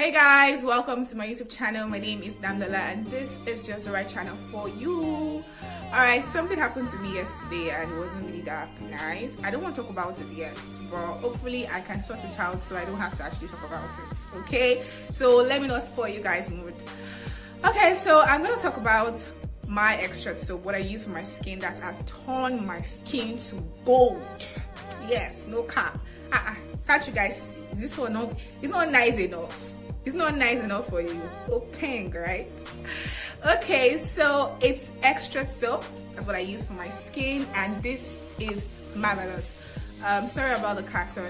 Hey guys, welcome to my YouTube channel. My name is Damlola and this is just the right channel for you. Alright, something happened to me yesterday and it wasn't really that nice. I don't want to talk about it yet, but hopefully I can sort it out so I don't have to actually talk about it. Okay, so let me not spoil you guys' mood. Okay, so I'm going to talk about my extra soap, what I use for my skin that has turned my skin to gold. Yes, no cap. Can't you guys see? This one not, it's not nice enough. It's not nice enough for you. Oh, pink, right? Okay, so it's extra soap. That's what I use for my skin, and this is marvelous. Sorry about the carton.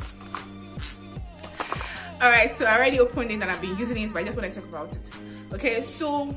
Alright, so I already opened it and I've been using it, but I just want to talk about it. Okay, so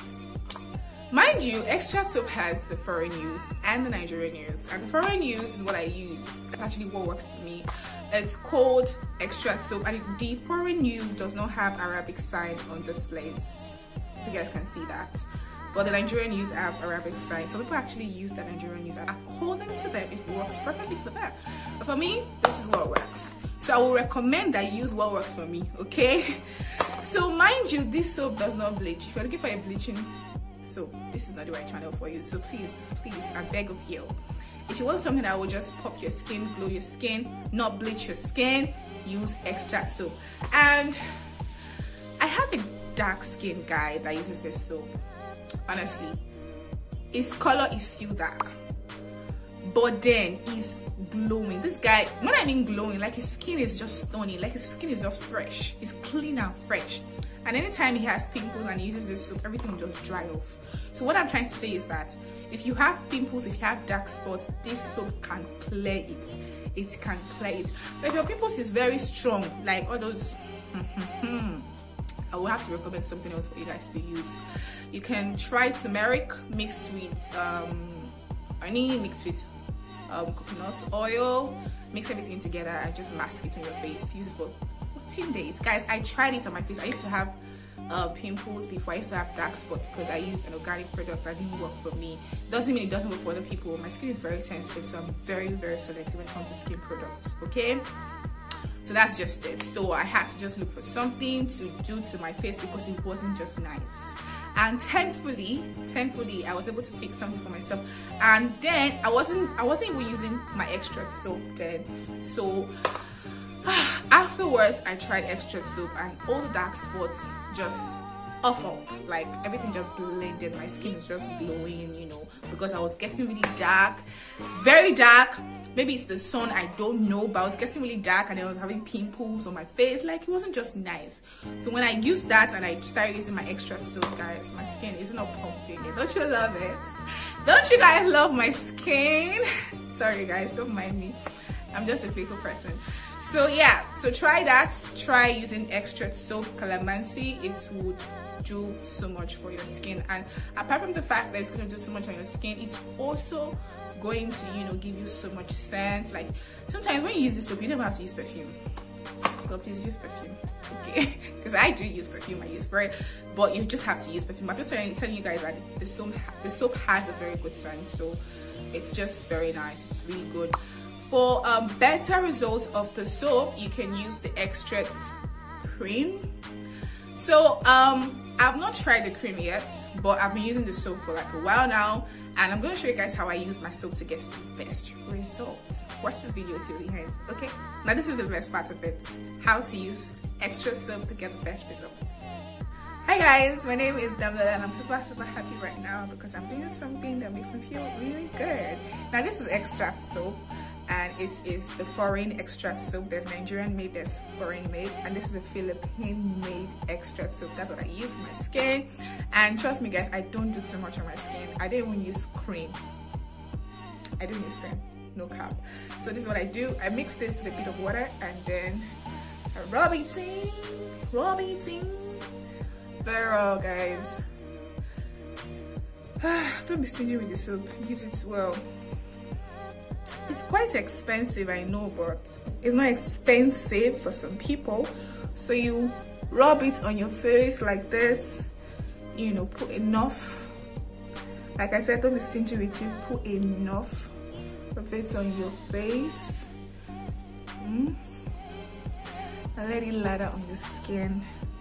mind you, extra soap has the foreign use and the Nigerian use, and the foreign use is what I use. That's actually what works for me. It's called extra soap, and the foreign use does not have Arabic sign on displays. You guys can see that, but the Nigerian use have Arabic sign, so people actually use the Nigerian use, and according to them it works perfectly for them. But for me, this is what works, so I will recommend that you use what works for me. Okay, so mind you, this soap does not bleach. If you're looking for a bleaching soap, this is not the right channel for you. So please, I beg of you, if you want something that will just pop your skin, glow your skin, not bleach your skin, use extra soap. And I have a dark skin guy that uses this soap. Honestly, his color is still dark, but then he's glowing. This guy, when I mean glowing, like his skin is just stunning, like his skin is just fresh, it's clean and fresh. And anytime he has pimples and he uses this soap, everything will just dry off. So what I'm trying to say is that if you have pimples, if you have dark spots, this soap can clear it. It can clear it. But if your pimples is very strong, like all those, I will have to recommend something else for you guys to use. You can try turmeric mixed with honey, mixed with coconut oil. Mix everything together and just mask it on your face. Use it for 14 days. Guys, I tried it on my face. I used to have pimples before. I used to have dark spots because I used an organic product that didn't work for me. Doesn't mean it doesn't work for other people. My skin is very sensitive, so I'm very selective when it comes to skin products. Okay, so that's just it. So I had to just look for something to do to my face because it wasn't just nice. And thankfully I was able to fix something for myself. And then I wasn't even using my extra soap then. So afterwards I tried extra soap and all the dark spots just awful, like everything just blended. My skin is just glowing, you know, because I was getting really dark, very dark. Maybe it's the sun, I don't know, but I was getting really dark and I was having pimples on my face. Like, it wasn't just nice. So when I used that and I started using my extra soap, guys, my skin is not pumping it. Don't you love it? Don't you guys love my skin? Sorry guys, don't mind me, I'm just a playful person. So yeah, so try that. Try using extra soap, calamansi. It would do so much for your skin, and apart from the fact that it's going to do so much on your skin, it's also going to, you know, give you so much scent. Like sometimes when you use this soap, you never have to use perfume. Well, please use perfume, okay? Because I do use perfume, I use spray, but you just have to use perfume. I'm just telling you guys that the soap has a very good scent, so it's just very nice. It's really good. For better results of the soap, you can use the extract cream. So I've not tried the cream yet, but I've been using the soap for like a while now, and I'm going to show you guys how I use my soap to get the best results. Watch this video till the end, okay? Now this is the best part of it, how to use extra soap to get the best results. Hi guys, my name is Damlola and I'm super happy right now because I'm doing something that makes me feel really good. Now this is extract soap, and it is the foreign extract soap. There's Nigerian made, there's foreign made, and this is a Philippine made extract soap. That's what I use for my skin, and trust me guys, I don't do too much on my skin. I don't even use cream. I don't use cream, no cap. So this is what I do. I mix this with a bit of water and then I rub it in. Very well guys. Don't be stingy with the soap, use it well. It's quite expensive, I know, but it's not expensive for some people. So you rub it on your face like this, you know, put enough. Like I said, don't be stingy with it, put enough of it on your face. And let it lather on your skin.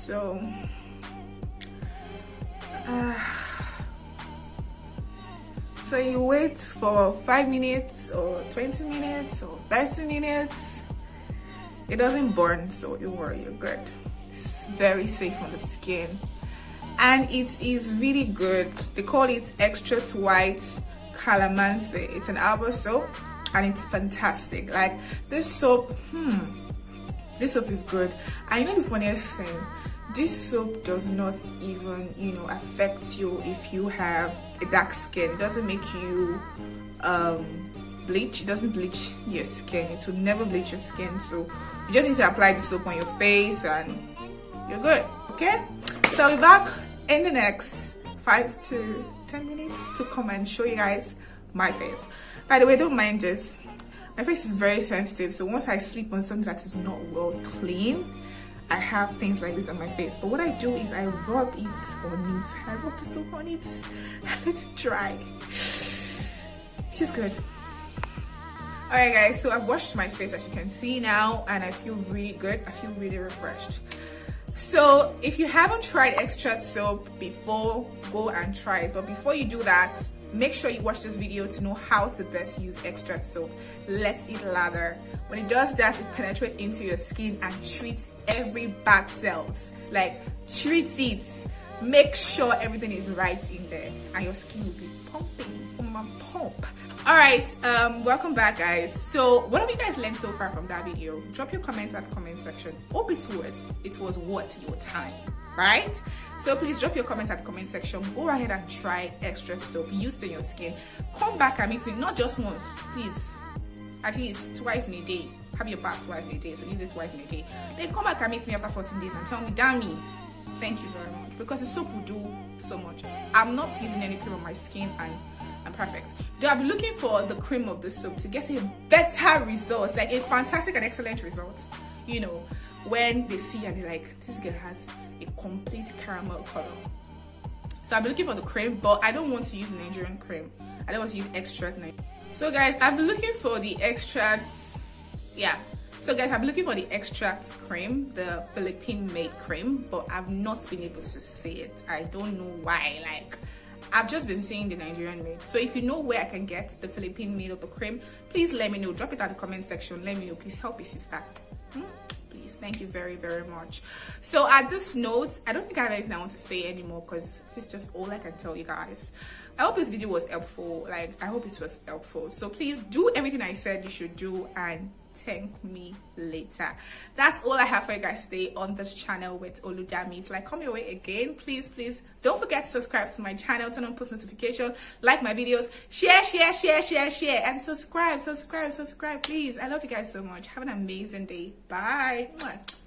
So you wait for 5 minutes or 20 minutes or 30 minutes. It doesn't burn, so don't worry, you're good. It's very safe on the skin, and it is really good. They call it Extra White Calamansi. It's an herbal soap and it's fantastic. Like this soap, this soap is good. And you know the funniest thing, this soap does not even, you know, affect you if you have a dark skin. It doesn't make you bleach. It doesn't bleach your skin. It will never bleach your skin. So you just need to apply the soap on your face and you're good. Okay, so I'll be back in the next 5 to 10 minutes to come and show you guys my face. By the way, don't mind this, my face is very sensitive, so once I sleep on something that is not well clean, I have things like this on my face. But what I do is I rub it on it. I rub the soap on it and let it dry. She's good. Alright guys, so I've washed my face as you can see now, and I feel really good. I feel really refreshed. So if you haven't tried Extract soap before, go and try it. But before you do that, make sure you watch this video to know how to best use Extract soap. Let it lather. When it does that, it penetrates into your skin and treats every bad cells. Like, treat it. Make sure everything is right in there and your skin will be pumping. Pump. Alright, welcome back guys. So what have you guys learned so far from that video? Drop your comments at the comment section. Hope it was worth your time, right? So please drop your comments at the comment section. Go ahead and try Extract soap. Use it on your skin. Come back and meet me, not just once, please. At least twice in a day. Have your bath twice in a day, so use it twice in a day. Then come back and meet me after 14 days and tell me, Dami, thank you very much, because the soap will do so much. I'm not using any cream on my skin and I'm perfect. Though I'll be looking for the cream of the soap to get a better result, like a fantastic and excellent result. You know, when they see and they're like, this girl has a complete caramel color. So I'll be looking for the cream, but I don't want to use Nigerian cream. I don't want to use Extract. So guys, I've been looking for the extracts. Yeah. So guys, I've been looking for the Extract cream, the Philippine made cream, but I've not been able to see it. I don't know why. Like, I've just been seeing the Nigerian made. So if you know where I can get the Philippine made of the cream, please let me know. Drop it at the comment section. Let me know. Please help me, sister. Please, thank you very, very much. So at this note, I don't think I have anything I want to say anymore, because this is just all I can tell you guys. I hope this video was helpful. Like, I hope it was helpful. So please do everything I said you should do and thank me later. That's all I have for you guys today on this channel with Oludami. Till I come your way again, please don't forget to subscribe to my channel, turn on post notification, like my videos, share, and subscribe, please. I love you guys so much. Have an amazing day. Bye.